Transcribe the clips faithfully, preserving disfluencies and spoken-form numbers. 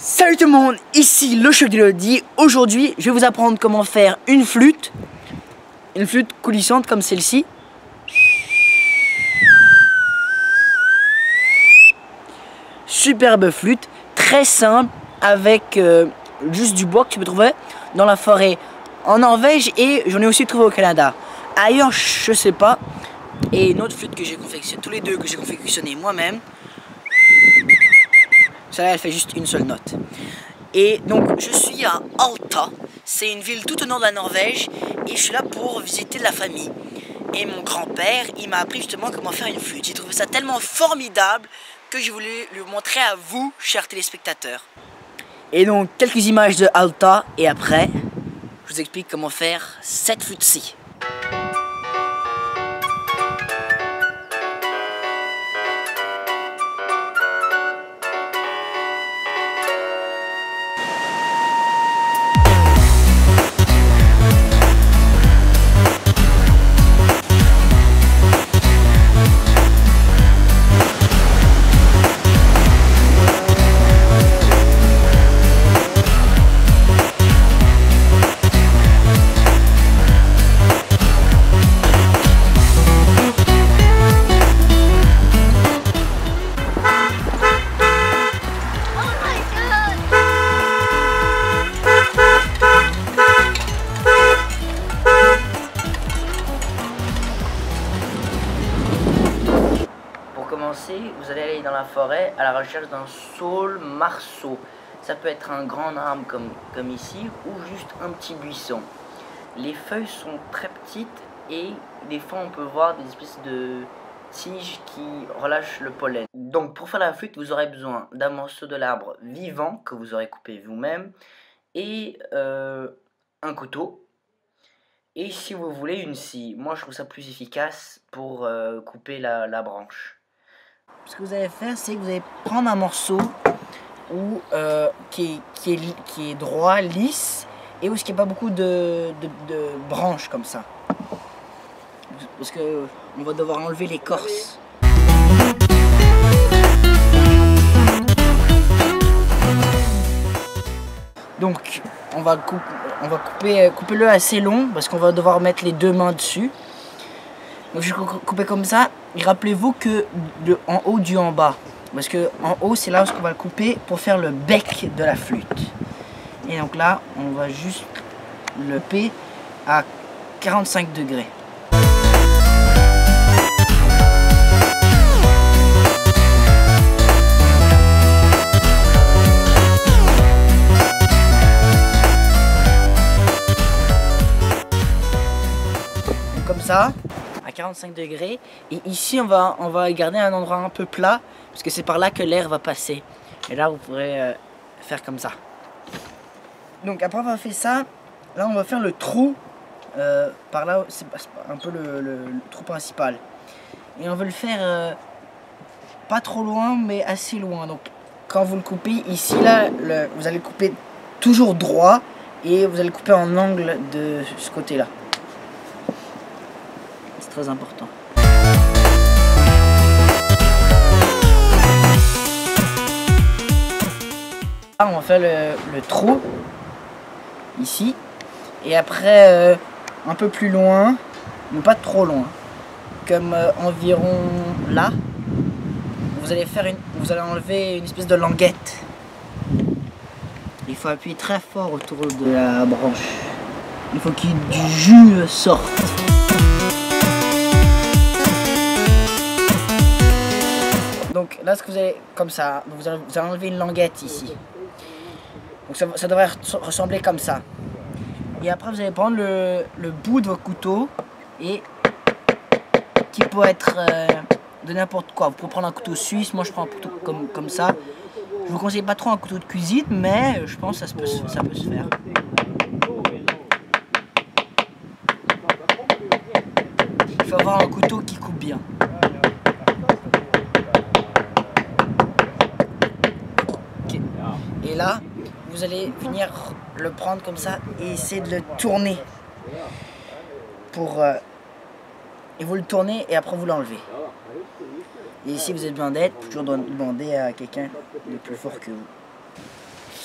Salut tout le monde, ici le chef d'Elodie. Aujourd'hui, je vais vous apprendre comment faire une flûte. Une flûte coulissante comme celle-ci. Superbe flûte, très simple, avec euh, juste du bois que tu peux trouver dans la forêt en Norvège et j'en ai aussi trouvé au Canada. Ailleurs, je sais pas. Et une autre flûte que j'ai confectionnée, tous les deux que j'ai confectionné moi-même. Celle-là, elle fait juste une seule note. Et donc, je suis à Alta. C'est une ville tout au nord de la Norvège. Et je suis là pour visiter la famille. Et mon grand-père, il m'a appris justement comment faire une flûte. J'ai trouvé ça tellement formidable que je voulais le montrer à vous, chers téléspectateurs. Et donc, quelques images de Alta. Et après, je vous explique comment faire cette flûte-ci. Vous allez aller dans la forêt à la recherche d'un saule marceau. Ça peut être un grand arbre comme, comme ici ou juste un petit buisson. Les feuilles sont très petites et des fois on peut voir des espèces de tiges qui relâchent le pollen. Donc pour faire la flûte, vous aurez besoin d'un morceau de l'arbre vivant que vous aurez coupé vous-même et euh, un couteau. Et si vous voulez une scie, moi je trouve ça plus efficace pour euh, couper la, la branche. Ce que vous allez faire, c'est que vous allez prendre un morceau où, euh, qui, est, qui, est, qui est droit, lisse, et où il n'y a pas beaucoup de, de, de branches comme ça. Parce que on va devoir enlever l'écorce. Donc, on va, couper, on va couper, couper le assez long, parce qu'on va devoir mettre les deux mains dessus. Donc je vais couper comme ça. Et rappelez-vous que de en haut du en bas. Parce que en haut c'est là où on va le couper pour faire le bec de la flûte. Et donc là on va juste le couper à quarante-cinq degrés. Comme ça. quarante-cinq degrés et ici on va on va garder un endroit un peu plat parce que c'est par là que l'air va passer et là vous pourrez euh, faire comme ça. Donc après avoir fait ça, là on va faire le trou euh, par là, c'est un peu le, le, le trou principal et on veut le faire euh, pas trop loin mais assez loin. Donc quand vous le coupez ici là, le, vous allez le couper toujours droit et vous allez le couper en angle de ce côté là. Très important. Là, on va faire le, le trou ici et après euh, un peu plus loin, mais pas trop loin, comme euh, environ là. Vous allez faire une, vous allez enlever une espèce de languette. Il faut appuyer très fort autour de la branche. Il faut qu'il du jus sorte. Donc là, ce que vous avez comme ça, vous allez, vous allez enlever une languette ici. Donc ça, ça devrait ressembler comme ça. Et après, vous allez prendre le, le bout de votre couteau et qui peut être euh, de n'importe quoi. Vous pouvez prendre un couteau suisse. Moi, je prends un couteau comme, comme ça. Je vous conseille pas trop un couteau de cuisine, mais je pense que ça, peut, ça peut se faire. Il faut avoir un couteau qui coupe bien. Et là, vous allez venir le prendre comme ça et essayer de le tourner. Pour, euh, et vous le tournez et après vous l'enlevez. Et si vous avez besoin d'aide, vous pouvez toujours demander à quelqu'un de plus fort que vous.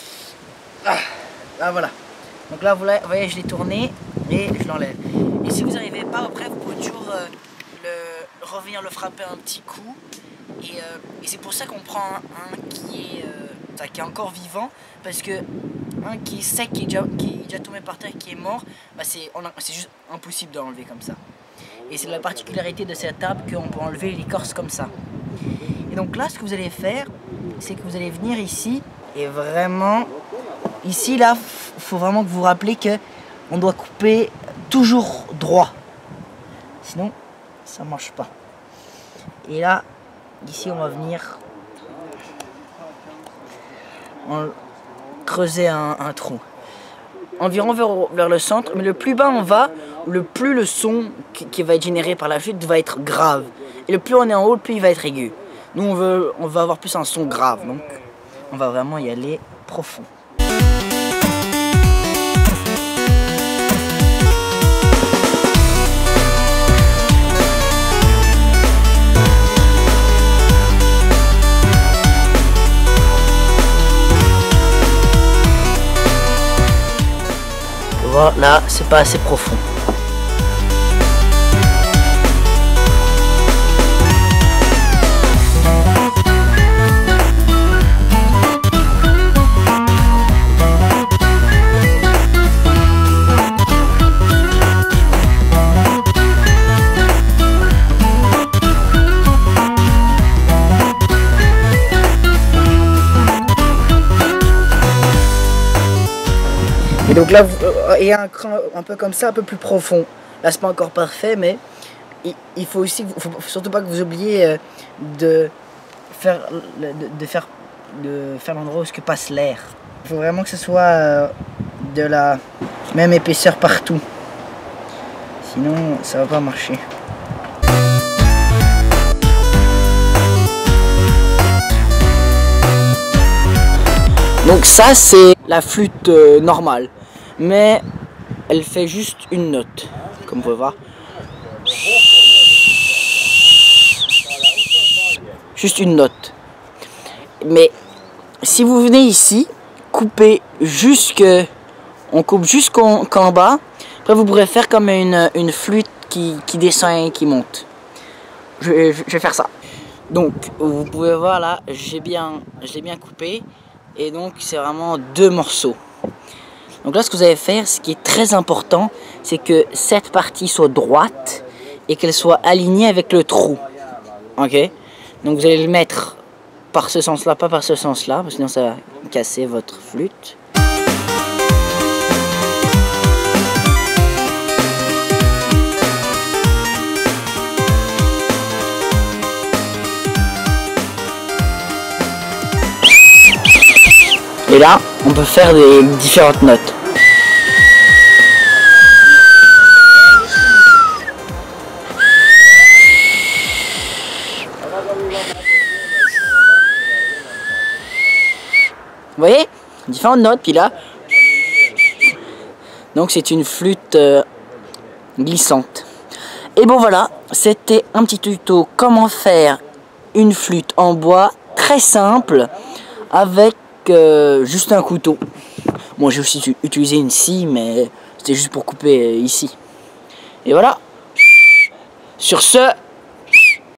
Ah voilà. Donc là, vous voyez, je l'ai tourné et je l'enlève. Et si vous n'arrivez pas, après, vous pouvez toujours euh, le, revenir le frapper un petit coup. Et, euh, et c'est pour ça qu'on prend un, un qui, est, euh, qui est encore vivant. Parce que un qui est sec, qui est déjà, qui est déjà tombé par terre, qui est mort, bah c'est juste impossible de l'enlever comme ça. Et c'est la particularité de cette arbre qu'on peut enlever l'écorce comme ça. Et donc là, ce que vous allez faire, c'est que vous allez venir ici et vraiment, ici là, il faut vraiment que vous vous rappelez que on doit couper toujours droit. Sinon, ça ne marche pas. Et là, ici, on va venir en creuser un, un trou. Environ vers, vers le centre, mais le plus bas on va, le plus le son qui, qui va être généré par la chute va être grave. Et le plus on est en haut, le plus il va être aigu. Nous, on veut, on va avoir plus un son grave, donc on va vraiment y aller profond. Là, c'est pas assez profond. Et donc là, il y a un cran un peu comme ça, un peu plus profond. Là, c'est pas encore parfait, mais il, il faut aussi, faut surtout pas que vous oubliez de faire, de, de faire, de faire l'endroit où ce que passe l'air. Il faut vraiment que ce soit de la même épaisseur partout. Sinon, ça va pas marcher. Donc ça, c'est la flûte euh, normale. Mais elle fait juste une note, comme vous pouvez voir. Juste une note. Mais si vous venez ici, coupez jusque, on coupe jusqu'en qu'en bas. Après vous pourrez faire comme une, une flûte qui, qui descend et qui monte. Je, je, je vais faire ça. Donc vous pouvez voir là, j'ai bien, je l'ai bien coupé. Et donc c'est vraiment deux morceaux. Donc là, ce que vous allez faire, ce qui est très important, c'est que cette partie soit droite et qu'elle soit alignée avec le trou. Ok? Donc vous allez le mettre par ce sens-là, pas par ce sens-là, parce que sinon ça va casser votre flûte. Et là, on peut faire des différentes notes. Vous voyez? Différentes notes, puis là. Donc c'est une flûte euh, glissante. Et bon voilà, c'était un petit tuto comment faire une flûte en bois très simple avec euh, juste un couteau. Bon, j'ai aussi utilisé une scie, mais c'était juste pour couper euh, ici. Et voilà. Sur ce,